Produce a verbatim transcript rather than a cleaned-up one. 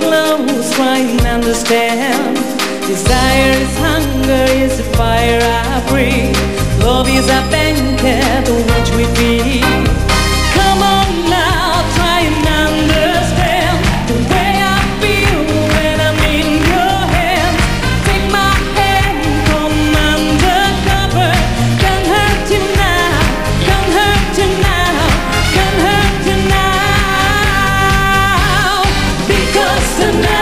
close, try and understand. Desire is hunger, is the fire I breathe. Love is a banquet on which we feed. Come on now, try and understand the way I feel when I'm in your hands. Take my hand, come undercover. Can't hurt you now, can't hurt you now, can't hurt you now. Because tonight